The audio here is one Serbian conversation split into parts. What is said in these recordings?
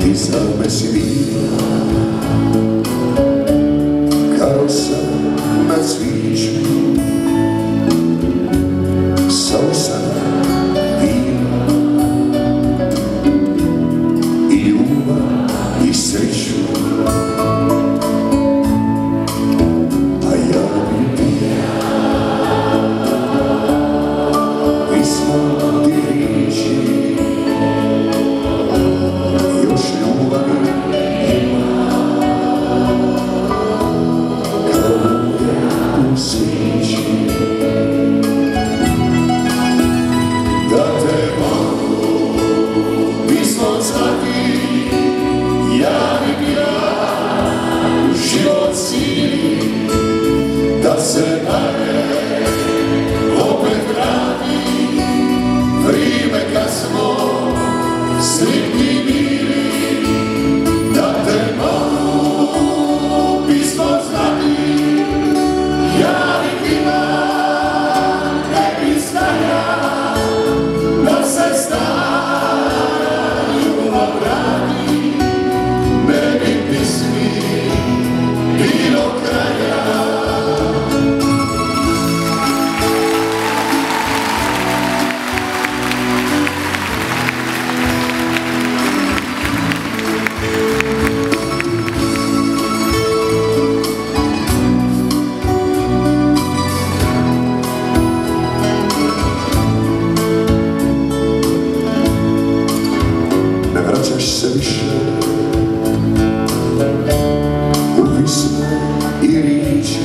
Ti za me si bila karosa na cvijeću, samo sada bila i ljubav i sreću, a ja bi bila pismo ti riječi. Da se dalje opet vrati vrijeme kad smo sretni bili, da te mogu pismo znati, ja ih imam, ne pristaja, da se stara ljubav vrati, ne bi pismi bilo kraja. Ne vraćaš se više u pisme i riječi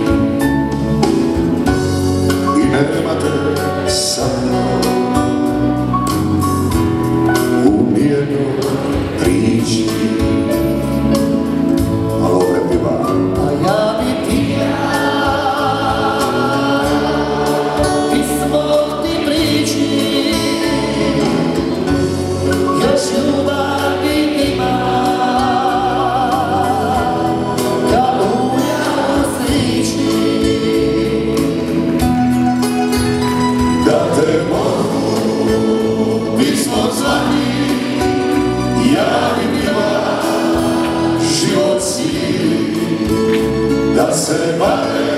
i nema te sa mnom u nijednoj priči, ali opet mi vam, a ja bi ti pismo ti priči, još ljubavi ima kao uja u sliči, da te mogu pismo zvati, ja bi bila život cijeli, da se bare